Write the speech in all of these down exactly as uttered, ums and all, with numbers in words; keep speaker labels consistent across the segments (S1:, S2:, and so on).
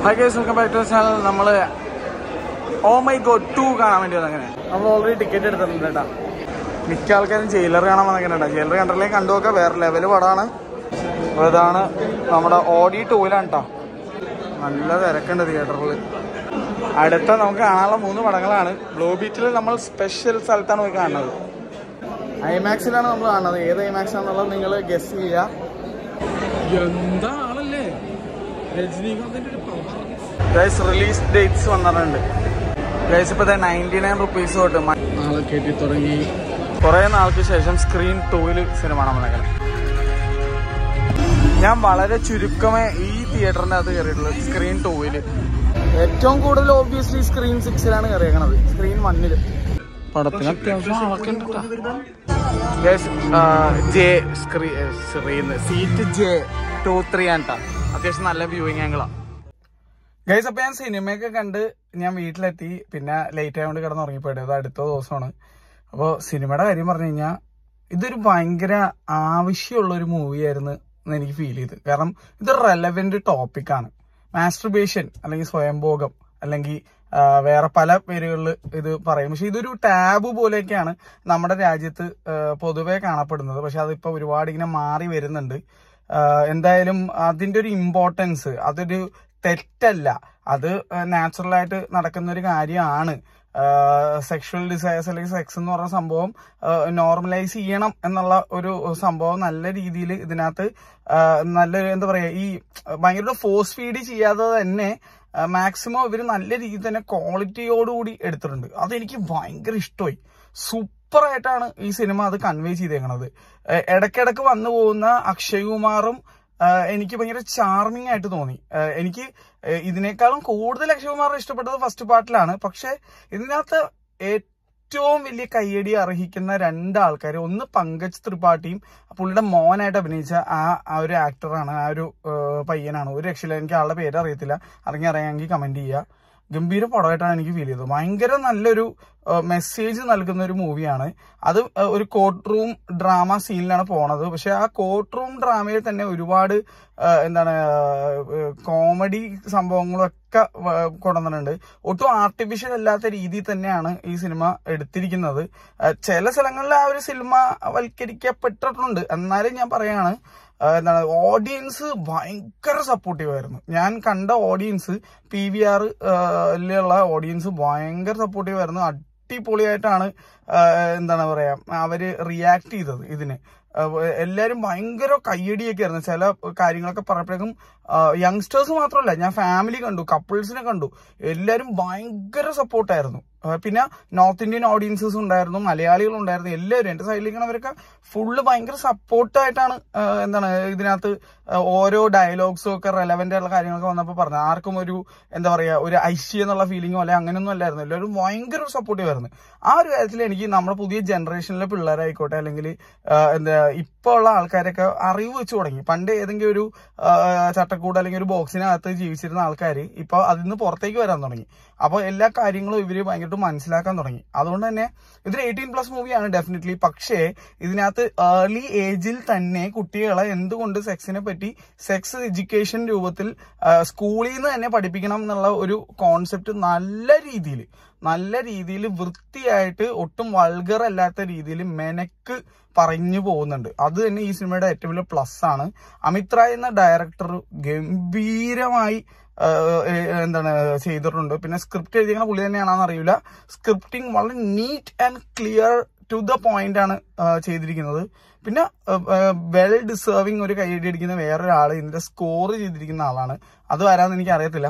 S1: Hi guys, welcome back to the channel. നമ്മൾ Oh My God two കാണാൻ വേണ്ടി വന്നങ്ങനെ നമ്മൾ ഓൾറെഡി ടിക്കറ്റ് എടുത്തിട്ടുണ്ട് കേട്ടോ. മിക്ക ആൾക്കാരും ജയിലർ കാണാൻ വന്നങ്ങനെ ജയിലർ കണ്ടില്ലെങ്കിൽ കണ്ടു നോക്കാം. വേറെ ലെവല് പടമാണ്. അപ്പോൾ ഇതാണ് നമ്മുടെ ഓഡി ടൂവിലാണ് കേട്ടോ. നല്ല തിരക്കുണ്ട് തിയേറ്ററിൽ. അടുത്ത നമുക്ക് കാണാനുള്ള മൂന്ന് പടങ്ങളാണ്. ബ്ലൂ ബീറ്റിൽ നമ്മൾ സ്പെഷ്യൽ സ്ഥലത്താണ് പോയി കാണുന്നത്. ഐമാക്സിലാണ് നമ്മൾ കാണുന്നത്. ഏത് ഐമാക്സ് ആണെന്നുള്ളത് നിങ്ങൾ ഗസ് ചെയ്യുക. എന്താണല്ലേ ഗൈസ് റിലീസ് ഡേറ്റ്സ് വന്നിട്ടുണ്ട്. ഗൈസ് ഇപ്പോൾ നയൻറ്റി നയൻ റുപ്പീസ് തൊട്ട് നാളെ കയറ്റി തുടങ്ങി. കുറേ നാൾക്ക് ശേഷം സ്ക്രീൻ ടൂവിൽ സിനിമ കാണാൻ വന്നേക്കണം. ഞാൻ വളരെ ചുരുക്കമേ ഈ തിയേറ്ററിൻ്റെ അകത്ത് കയറിയിട്ടുള്ളത്. സ്ക്രീൻ ടൂവിൽ ഏറ്റവും കൂടുതൽ ഓബ്വിയസ്ലി സ്ക്രീൻ സിക്സിലാണ് കയറിയേക്കണത്. സ്ക്രീൻ വണ്ണിൽ പടത്തിന് അത്യാവശ്യം ആളൊക്കെ ഉണ്ട് കേട്ടോ. J screen seat J two three ആണ് കേട്ടോ. അത്യാവശ്യം നല്ല വ്യൂയിങ് ആംഗിളാണ് ഗൈസ്. അപ്പൊ ഞാൻ സിനിമയൊക്കെ കണ്ട് ഞാൻ വീട്ടിലെത്തി. പിന്നെ ലേറ്റ് ആയതുകൊണ്ട് കിടന്ന് ഉറങ്ങിപ്പോയിട്ട് അത് അടുത്ത ദിവസമാണ്. അപ്പോൾ സിനിമയുടെ കാര്യം പറഞ്ഞു കഴിഞ്ഞാൽ ഇതൊരു ഭയങ്കര ആവശ്യമുള്ള ഒരു മൂവിയായിരുന്നു എന്ന് എനിക്ക് ഫീൽ ചെയ്ത്. കാരണം ഇത് റെലവെന്റ് ടോപ്പിക്കാണ്. മാസ്റ്റർബേഷൻ അല്ലെങ്കിൽ സ്വയംഭോഗം അല്ലെങ്കിൽ വേറെ പല പേരുകളിൽ ഇത് പറയും. പക്ഷെ ഇതൊരു ടാബു പോലെയൊക്കെയാണ് നമ്മുടെ രാജ്യത്ത് പൊതുവെ കാണപ്പെടുന്നത്. പക്ഷെ അതിപ്പോ ഒരുപാട് ഇങ്ങനെ മാറി വരുന്നുണ്ട്. എന്തായാലും അതിന്റെ ഒരു ഇമ്പോർട്ടൻസ് അതൊരു തെറ്റല്ല. അത് നാച്ചുറലായിട്ട് നടക്കുന്ന ഒരു കാര്യമാണ്. സെക്ഷുവൽ ഡിസയേഴ്സ് അല്ലെങ്കിൽ സെക്സ് എന്ന് പറഞ്ഞ സംഭവം നോർമലൈസ് ചെയ്യണം എന്നുള്ള ഒരു സംഭവം നല്ല രീതിയിൽ ഇതിനകത്ത് നല്ലൊരു എന്താ പറയാ ഈ ഭയങ്കര ഫോഴ്സ് ഫീഡ് ചെയ്യാതെ തന്നെ മാക്സിമം ഇവർ നല്ല രീതിയിൽ തന്നെ ക്വാളിറ്റിയോടുകൂടി എടുത്തിട്ടുണ്ട്. അതെനിക്ക് ഭയങ്കര ഇഷ്ടമായി. സൂപ്പറായിട്ടാണ് ഈ സിനിമ അത് കൺവേ ചെയ്തേക്കണത്. ഇടയ്ക്കിടയ്ക്ക് വന്നു പോകുന്ന അക്ഷയ് കുമാറും എനിക്ക് ഭയങ്കര ചാർമിങ് ആയിട്ട് തോന്നി. എനിക്ക് ഇതിനേക്കാളും കൂടുതൽ അക്ഷയ് കുമാറിനെ ഇഷ്ടപ്പെട്ടത് ഫസ്റ്റ് പാർട്ടിലാണ്. പക്ഷെ ഇതിനകത്ത് ഏറ്റവും വലിയ കയ്യടി അർഹിക്കുന്ന രണ്ടാൾക്കാർ, ഒന്ന് പങ്കജ് ത്രിപാഠിയും പുള്ളിയുടെ മോനായിട്ട് അഭിനയിച്ച ആ ആ ഒരു ആക്ടറാണ്, ആ ഒരു പയ്യനാണ്. ഒരു രക്ഷയില്ല. എനിക്ക് ആളുടെ പേര് അറിയത്തില്ല. അറിഞ്ഞ അറിയാമെങ്കിൽ കമന്റ് ചെയ്യുക. ഗംഭീര പടമായിട്ടാണ് എനിക്ക് ഫീൽ ചെയ്തത്. ഭയങ്കര നല്ലൊരു മെസ്സേജ് നൽകുന്ന ഒരു മൂവിയാണ്. അത് ഒരു കോർട്ട് റൂം ഡ്രാമ സീനിലാണ് പോണത്. പക്ഷെ ആ കോർട്ട് റൂം ഡ്രാമയിൽ തന്നെ ഒരുപാട് എന്താണ് കോമഡി സംഭവങ്ങളൊക്കെ കൊണ്ടുവന്നിട്ടുണ്ട്. ഒട്ടും ആർട്ടിഫിഷ്യൽ അല്ലാത്ത രീതിയിൽ തന്നെയാണ് ഈ സിനിമ എടുത്തിരിക്കുന്നത്. ചില സ്ഥലങ്ങളിൽ ആ ഒരു സിനിമ വൽക്കരിക്കപ്പെട്ടിട്ടുണ്ട്. എന്നാലും ഞാൻ പറയാണ് എന്താണ് ഓഡിയൻസ് ഭയങ്കര സപ്പോർട്ടീവ് ആയിരുന്നു. ഞാൻ കണ്ട ഓഡിയൻസ് പി വി ആറിലുള്ള ഓഡിയൻസ് ഭയങ്കര സപ്പോർട്ടീവ് ആയിരുന്നു. അടിപൊളിയായിട്ടാണ് എന്താണ് പറയാ അവര് റിയാക്ട് ചെയ്തത് ഇതിന്. എല്ലാരും ഭയങ്കര കയ്യടിയൊക്കെ ആയിരുന്നു. ചില കാര്യങ്ങളൊക്കെ പറഞ്ഞപ്പോഴേക്കും യങ്സ്റ്റേഴ്സ് മാത്രമല്ല, ഞാൻ ഫാമിലി കണ്ടു, കപ്പിൾസിനെ കണ്ടു, എല്ലാരും ഭയങ്കര സപ്പോർട്ടായിരുന്നു. പിന്നെ നോർത്ത് ഇന്ത്യൻ ഓഡിയൻസസ് ഉണ്ടായിരുന്നു, മലയാളികൾ ഉണ്ടായിരുന്നു. എല്ലാവരും എന്റെ സൈഡിലിരിക്കണവരൊക്കെ ഫുള്ള് ഭയങ്കര സപ്പോർട്ടായിട്ടാണ് എന്താണ് ഇതിനകത്ത് ഓരോ ഡയലോഗ്സും ഒക്കെ റെലവെന്റ് ആയിട്ടുള്ള കാര്യങ്ങളൊക്കെ വന്നപ്പോൾ പറഞ്ഞത്. ആർക്കും ഒരു എന്താ പറയാ ഒരു ഐശ്വര്യം എന്നുള്ള ഫീലിങ്ങോ അല്ലെ അങ്ങനെയൊന്നും അല്ലായിരുന്നു. എല്ലാവരും ഭയങ്കര സപ്പോർട്ടീവ് ആയിരുന്നു. ആ ഒരു കാര്യത്തിൽ എനിക്ക് നമ്മുടെ പുതിയ ജനറേഷനിലെ പിള്ളേരായിക്കോട്ടെ അല്ലെങ്കിൽ എന്താ ഇപ്പൊ ഉള്ള ആൾക്കാരൊക്കെ അറിവ് വെച്ച് തുടങ്ങി. പണ്ട് ഏതെങ്കിലും ഒരു ചട്ടക്കൂട് അല്ലെങ്കിൽ ഒരു ബോക്സിനകത്ത് ജീവിച്ചിരുന്ന ആൾക്കാർ ഇപ്പൊ അതിൽ നിന്ന് പുറത്തേക്ക് വരാൻ തുടങ്ങി. അപ്പോൾ എല്ലാ കാര്യങ്ങളും ഇവര് ഭയങ്കരമായിട്ട് മനസ്സിലാക്കാൻ തുടങ്ങി. അതുകൊണ്ട് തന്നെ ഇതൊരു എയ്റ്റീൻ പ്ലസ് മൂവിയാണ് ഡെഫിനറ്റ്ലി. പക്ഷേ ഇതിനകത്ത് ഏർലി ഏജിൽ തന്നെ കുട്ടികളെ എന്തുകൊണ്ട് സെക്സിനെ പറ്റി സെക്സ് എഡ്യൂക്കേഷൻ രൂപത്തിൽ സ്കൂളിൽ നിന്ന് തന്നെ പഠിപ്പിക്കണം എന്നുള്ള ഒരു കോൺസെപ്റ്റ് നല്ല രീതിയിൽ നല്ല രീതിയിൽ വൃത്തിയായിട്ട് ഒട്ടും വൾഗർ അല്ലാത്ത രീതിയിൽ മെനക്ക് പറഞ്ഞു പോകുന്നുണ്ട്. അത് തന്നെ ഈ സിനിമയുടെ ഏറ്റവും വലിയ പ്ലസ് ആണ്. അമിത് റായ് എന്ന ഡയറക്ടർ ഗംഭീരമായി എന്താണ് ചെയ്തിട്ടുണ്ട്. പിന്നെ സ്ക്രിപ്റ്റ് എഴുതിക്കുന്ന പുള്ളി തന്നെയാണെന്ന് അറിയില്ല. സ്ക്രിപ്റ്റിംഗ് വളരെ neat and clear to the point ആണ് ചെയ്തിരിക്കുന്നത്. പിന്നെ വെൽ ഡിസേർവിംഗ് ഒരു കൈയടി അടിക്കുന്ന വേറൊരാള് ഇതിന്റെ സ്കോർ ചെയ്തിരിക്കുന്ന ആളാണ്. അത് വരാമെന്ന് എനിക്ക് അറിയത്തില്ല.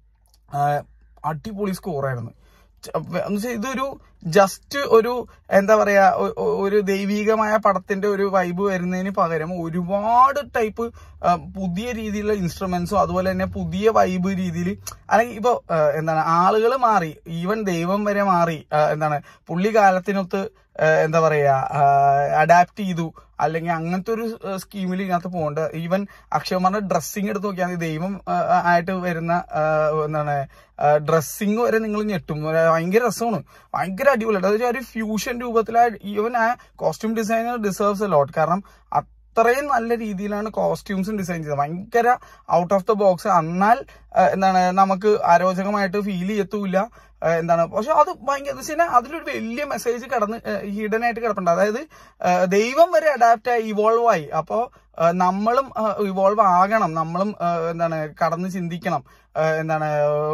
S1: അടിപൊളി സ്കോറായിരുന്നു. ഇതൊരു ജസ്റ്റ് ഒരു എന്താ പറയാ ഒരു ദൈവികമായ പടത്തിന്റെ ഒരു വൈബ് വരുന്നതിന് പകരം ഒരുപാട് ടൈപ്പ് പുതിയ രീതിയിലുള്ള ഇൻസ്ട്രുമെന്റ്സും അതുപോലെ തന്നെ പുതിയ വൈബ് രീതിയിൽ അല്ലെങ്കിൽ ഇപ്പൊ എന്താണ് ആളുകൾ മാറി, ഈവൻ ദൈവം വരെ മാറി. എന്താണ് പുള്ളി കാലത്തിനൊത്ത് എന്താ പറയാ അഡാപ്റ്റ് ചെയ്തു അല്ലെങ്കിൽ അങ്ങനത്തെ ഒരു സ്കീമിൽ ഇതിനകത്ത് പോകണ്ട. ഈവൻ അക്ഷയ് കുമാറിന്റെ ഡ്രസ്സിങ് എടുത്ത് നോക്കിയാൽ മതി. ദൈവം ആയിട്ട് വരുന്ന എന്താണ് ഡ്രസ്സിങ് വരെ നിങ്ങൾ ഞെട്ടും. ഭയങ്കര രസമാണ്, ഭയങ്കര അടിപൊളിയായിട്ട്. അതായത് ഒരു ഫ്യൂഷൻ രൂപത്തിൽ ഈവൻ ആ costume designer deserves a lot. കാരണം അത്രയും നല്ല രീതിയിലാണ് കോസ്റ്റ്യൂംസും ഡിസൈൻ ചെയ്തത്. ഭയങ്കര ഔട്ട് ഓഫ് ദ ബോക്സ്. എന്നാൽ എന്താണ് നമുക്ക് അരോചകമായിട്ട് ഫീൽ ചെയ്യത്തുമില്ല. എന്താണ് പക്ഷെ അത് ഭയങ്കര വെച്ചാൽ അതിലൊരു വലിയ മെസ്സേജ് കടന്ന് ഹിഡൻ ആയിട്ട് കിടപ്പുണ്ട്. അതായത് ദൈവം വരെ അഡാപ്റ്റ് ആയി ഇവോൾവ് ആയി. അപ്പോ നമ്മളും ഇവോൾവ് ആകണം, നമ്മളും എന്താണ് കടന്ന് ചിന്തിക്കണം, എന്താണ്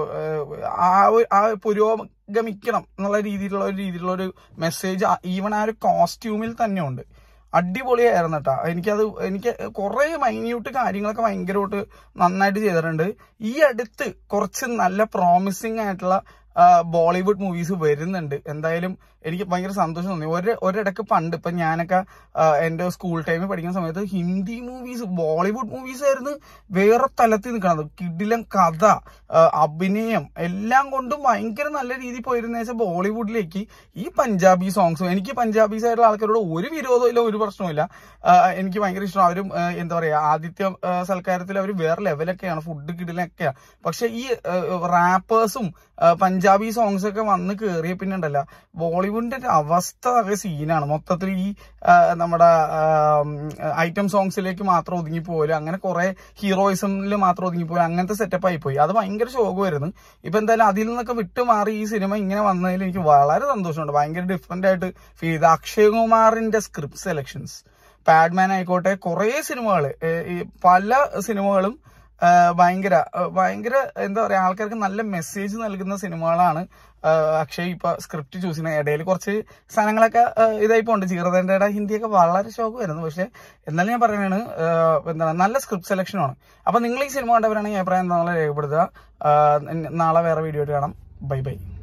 S1: ആ പുരോഗമിക്കണം എന്നുള്ള രീതിയിലുള്ള ഒരു രീതിയിലുള്ള ഒരു മെസ്സേജ് ഈവൻ ആ ഒരു കോസ്റ്റ്യൂമിൽ തന്നെ ഉണ്ട്. അടിപൊളിയായിരുന്നു കേട്ടോ. എനിക്കത് എനിക്ക് കുറെ മൈന്യൂട്ട് കാര്യങ്ങളൊക്കെ ഭയങ്കരമായിട്ട് നന്നായിട്ട് ചെയ്തിട്ടുണ്ട്. ഈ അടുത്ത് കുറച്ച് നല്ല പ്രോമിസിങ് ആയിട്ടുള്ള ബോളിവുഡ് മൂവീസ് വരുന്നുണ്ട്. എന്തായാലും എനിക്ക് ഭയങ്കര സന്തോഷം തോന്നി. ഒരു ഒരിടക്ക് പണ്ട് ഇപ്പൊ ഞാനൊക്കെ എന്റെ സ്കൂൾ ടൈമിൽ പഠിക്കുന്ന സമയത്ത് ഹിന്ദി മൂവീസ്, ബോളിവുഡ് മൂവീസ് ആയിരുന്നു വേറെ തലത്തിൽ നിൽക്കണത്. കിടിലം കഥ, അഭിനയം എല്ലാം കൊണ്ടും ഭയങ്കര നല്ല രീതിയിൽ പോയിരുന്ന വെച്ചാൽ ബോളിവുഡിലേക്ക് ഈ പഞ്ചാബി സോങ്സും, എനിക്ക് പഞ്ചാബീസ് ആയിട്ടുള്ള ആൾക്കാരോട് ഒരു വിരോധവും ഇല്ല, ഒരു പ്രശ്നവുമില്ല. എനിക്ക് ഭയങ്കര ഇഷ്ടം. അവരും എന്താ പറയാ ആദിത്യ സൽക്കാരത്തിൽ അവർ വേറെ ലെവലൊക്കെയാണ്, ഫുഡ് കിടിലൊക്കെയാണ്. പക്ഷെ ഈ റാപ്പേഴ്സും പഞ്ചാബി സോങ്സ് ഒക്കെ വന്ന് കേറിയ പിന്നെ ഉണ്ടല്ല ബോളിവുഡിന്റെ അവസ്ഥ ആകെ സീനാണ്. മൊത്തത്തിൽ ഈ നമ്മുടെ ഐറ്റം സോങ്സിലേക്ക് മാത്രം ഒതുങ്ങിപ്പോലും, അങ്ങനെ കുറെ ഹീറോയിസമിൽ മാത്രം ഒതുങ്ങിപ്പോലും, അങ്ങനത്തെ സെറ്റപ്പ് ആയിപ്പോയി. അത് ഭയങ്കര ശോകമായിരുന്നു. ഇപ്പൊ എന്തായാലും അതിൽ നിന്നൊക്കെ വിട്ടുമാറി ഈ സിനിമ ഇങ്ങനെ വന്നതിൽ എനിക്ക് വളരെ സന്തോഷമുണ്ട്. ഭയങ്കര ഡിഫറെന്റ് ആയിട്ട് ഫീൽ ചെയ്ത്. അക്ഷയ് കുമാറിന്റെ സ്ക്രിപ്റ്റ് സെലക്ഷൻസ്, പാഡ്മാൻ ആയിക്കോട്ടെ, കുറെ സിനിമകള്, പല സിനിമകളും ഭയങ്കര ഭയങ്കര എന്താ പറയാ ആൾക്കാർക്ക് നല്ല മെസ്സേജ് നൽകുന്ന സിനിമകളാണ് അക്ഷയ് ഇപ്പൊ സ്ക്രിപ്റ്റ് ചൂസ് ചെയ്യുന്ന. ഇടയിൽ കുറച്ച് സാധനങ്ങളൊക്കെ ഇതായി പോണ്ട്. ജീറതന്റെ ഹിന്ദിയൊക്കെ വളരെ ശോകമായിരുന്നു. പക്ഷെ എന്നാലും ഞാൻ പറയുന്നതാണ് എന്താണ് നല്ല സ്ക്രിപ്റ്റ് സെലക്ഷനാണ്. അപ്പൊ നിങ്ങൾ ഈ സിനിമ കണ്ടവരാണെങ്കിൽ അഭിപ്രായം എന്താണെന്ന് രേഖപ്പെടുത്തുക. നാളെ വേറെ വീഡിയോ ആയിട്ട് കാണാം. Bye by.